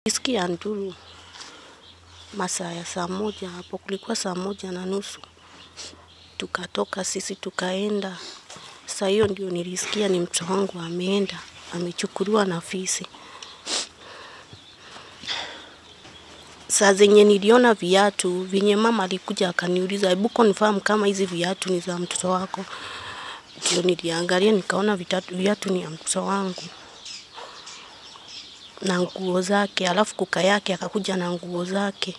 Nisikia nduru masaa ya saa moja, hapo kulikuwa 1:30. Tukatoka sisi tukaenda. Saa hiyo ndio nilisikia ni mtoto wangu ameenda, amechukuliwa na fisi. Saa zenye niliona viatu, venye mama alikuja akaniuliza, "Hebu confirm kama hizi viatu ni za mtoto wako." Ndio niliangalia nikaona viatu ni ya mtoto wangu. Na nguo zake, alafu kuka yake akakuja na nguo zake.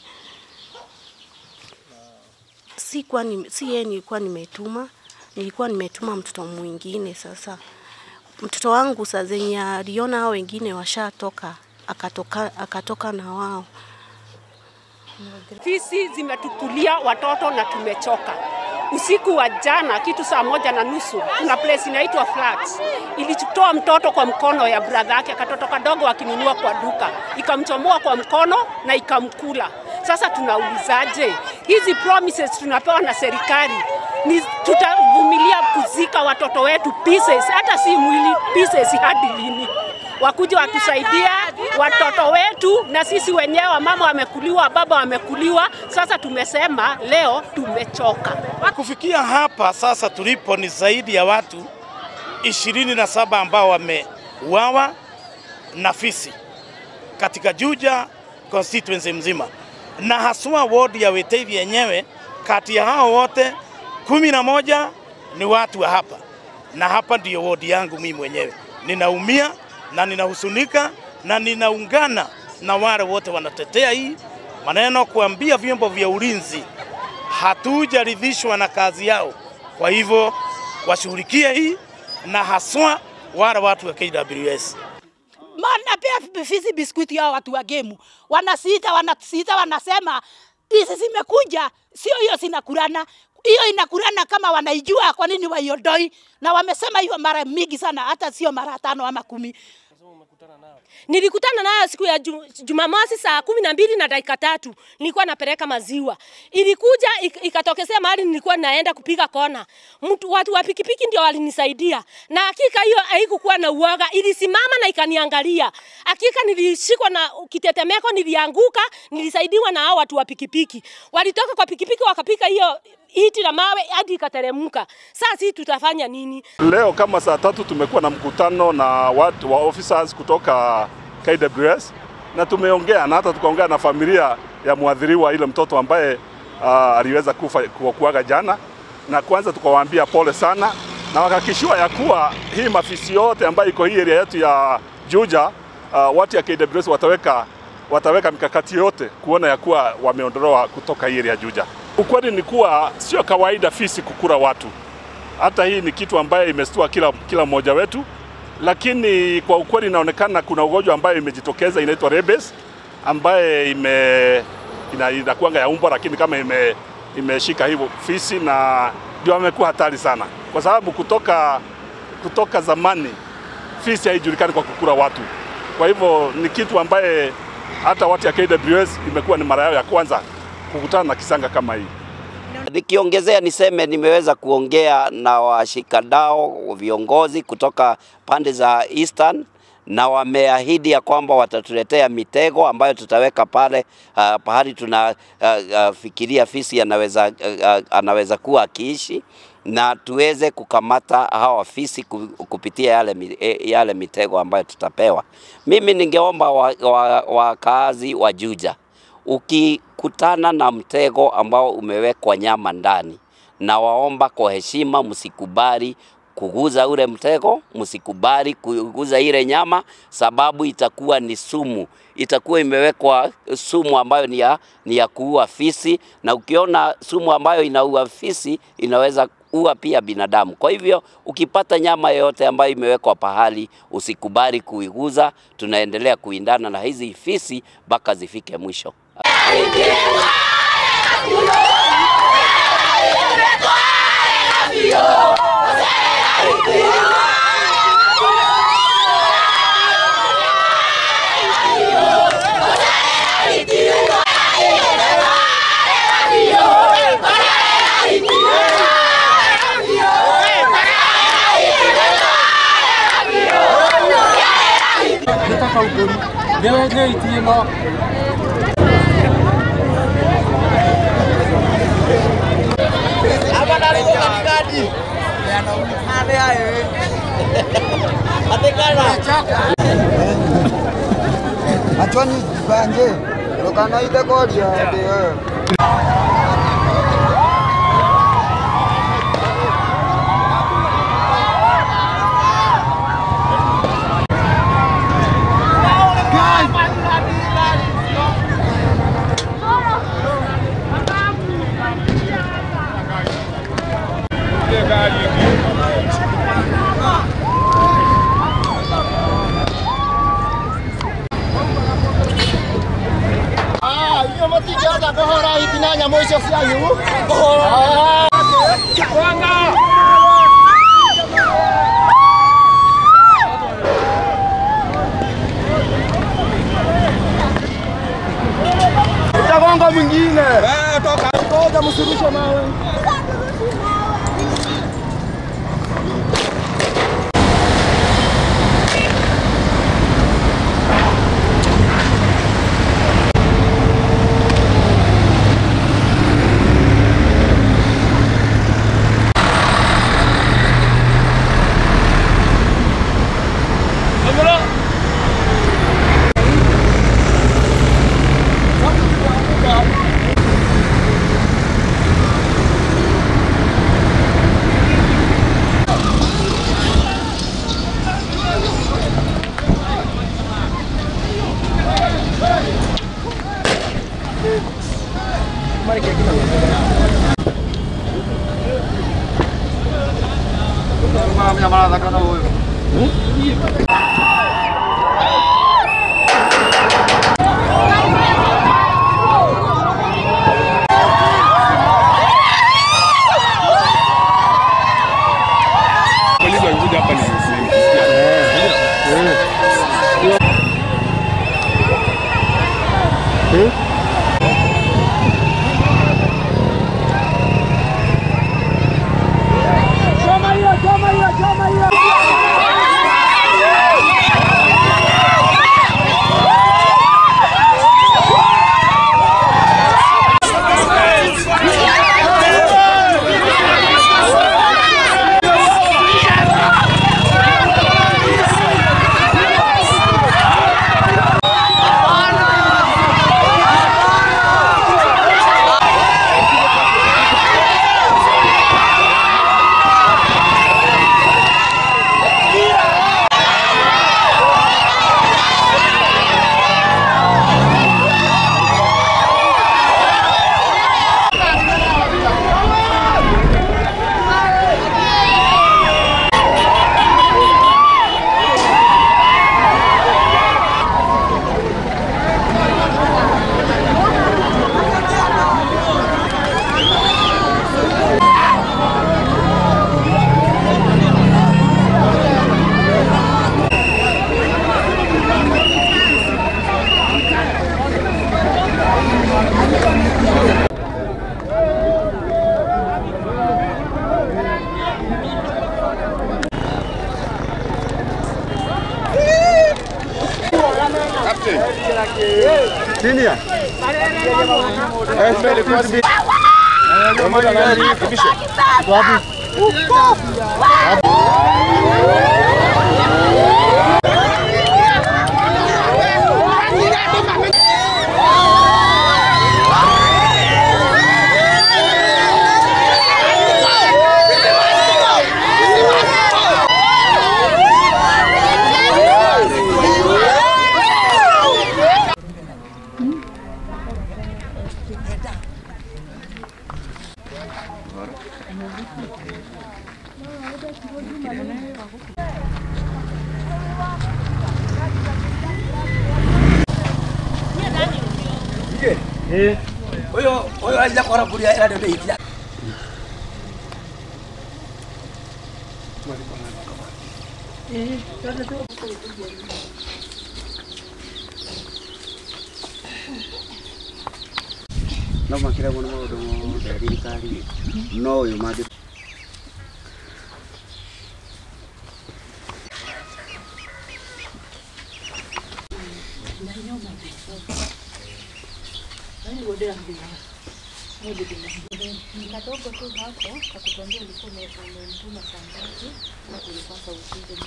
Si yeye nilikuwa nimetuma mtoto mwingine. Sasa mtoto wangu saa zenye aliona hao wengine washatoka, akatoka na wao. Fisi zimetukulia watoto na tumechoka. Usiku wa jana kitu saa 1:30 kuna place inaitwa Flats. Ilichukua mtoto kwa mkono ya brother yake, katoto kadogo akinunua kwa duka. Ikamchomoa kwa mkono na ikamkula. Sasa tunaulizaje? Hizi promises tunapewa na serikali, ni tutavumilia kuzika watoto wetu pieces, hata si mwili pieces hadi lini? Wakuja watusaidia watoto wetu, na sisi wenyewe mama wamekuliwa, baba wamekuliwa. Sasa tumesema leo tumechoka. Kufikia hapa sasa tulipo ni zaidi ya watu 27 ambao wameuawa na fisi katika Juja constituency mzima, na haswa ward ya Wetevi yenyewe. Kati ya hao wote 11 ni watu wa hapa, na hapa ndio ward yangu mimi mwenyewe. Ninaumia na ninahusunika na ninaungana na wale wote wanatetea hii maneno, kuambia vyombo vya ulinzi hatujaridhishwa na kazi yao. Kwa hivyo washughulikie hii, na haswa wale watu wa KWS. Maana pia fisi biskuti hao watu wa game wanasita wanasema hizi zimekuja, sio hiyo zinakulana. Hiyo inakulana kama wanaijua kwa nini waiodoi, na wamesema hiyo mara mingi sana, hata sio mara 5 ama 10. Nilikutana nayo siku ya Jumamosi saa 12:03. Nilikuwa napeleka maziwa. Ilikuja ikatokezea mahali nilikuwa naenda kupiga kona. Watu wa pikipiki ndio walinisaidia. Na hakika hiyo haikuwa na uoga, ilisimama na ikaniangalia. Hakika nilishikwa na kitetemeko, nilianguka, nilisaidiwa na hao watu wa pikipiki. Walitoka kwa pikipiki wakapika hiyo iti na mawe hadi ikateremka. Sasa sisi tutafanya nini? Leo kama saa 3 tumekuwa na mkutano na watu wa officers kutoka KWS, na tumeongea na hata tukaongea na familia ya muadhiriwa ile mtoto ambaye aliweza kuaga jana, na kwanza tukawaambia pole sana, na wakakishiwa ya kuwa hii mafisi yote ambayo iko hii area yetu ya Juja, watu ya KWS wataweka mikakati yote kuona ya kuwa wameondolewa kutoka hii area ya Juja. Ukweli ni kuwa sio kawaida fisi kukula watu. Hata hii ni kitu ambayo imestua kila mmoja wetu, lakini kwa ukweli inaonekana kuna ugonjwa ambayo imejitokeza inaitwa rabies, ambaye inakuanga ya umbo, lakini kama imeshika hivyo fisi, na ndio amekuwa hatari sana, kwa sababu kutoka zamani fisi haijulikani kwa kukula watu. Kwa hivyo ni kitu ambaye hata watu ya KWS imekuwa ni mara yao ya kwanza kukutana na kisanga kama hii. Nikiongezea niseme nimeweza kuongea na washikadau viongozi kutoka pande za Eastern, na wameahidi ya kwamba watatuletea mitego ambayo tutaweka pale pahali tunafikiria fisi anaweza kuwa akiishi, na tuweze kukamata hawa fisi kupitia yale mitego ambayo tutapewa. Mimi ningeomba wakazi wa Juja, ukikutana na mtego ambao umewekwa nyama ndani, na waomba kwa heshima msikubali kuguza ule mtego, msikubali kuguza ile nyama, sababu itakuwa ni sumu. Itakuwa imewekwa sumu ambayo ni ya kuua fisi, na ukiona sumu ambayo inaua fisi inaweza ua pia binadamu. Kwa hivyo ukipata nyama yoyote ambayo imewekwa pahali, usikubali kuiguza. Tunaendelea kuindana na hizi fisi mpaka zifike mwisho. Nataka ugoni. Achoni banje, lokana ide kodia de. Utagonga mwingine. Toka ngoja msurushe mawe. Sini ya? Mbele kwa sisi. Pamoja na hii kibisho. Wapi? Oyo aja kora buria era de itia. No makira bono modo mo dari kali. No yo magi. Kadogo tu hapo kakutuambia ulikuwa umemtuma saa ngapi na ulipasa usije.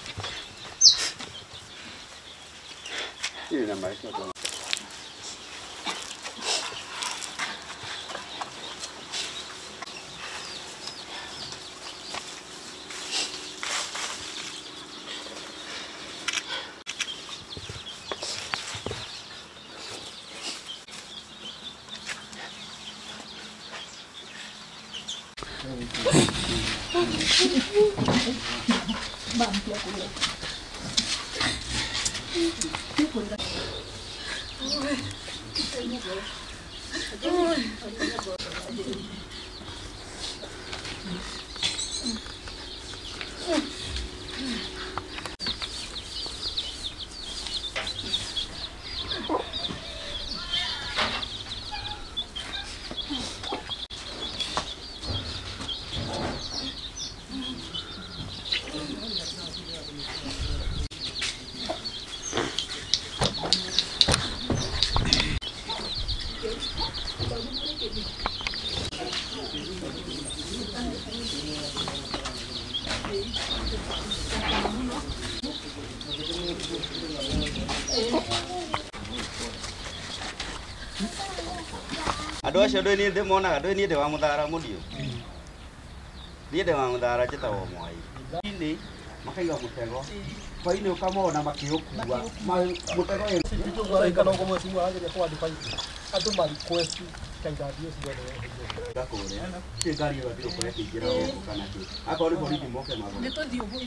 Ile na maisha tu. Andå acio ndå nä ndä monaga ndå nä ndä wa må thara må riå nä ndä wa må thara njä tagwo mwai inä makaiga må tego bainä å kamona makä å kua må tego ngakå rä a ngari ä yo ndä å kå rä kä ingä ra kana akorwo nä borithi moke magå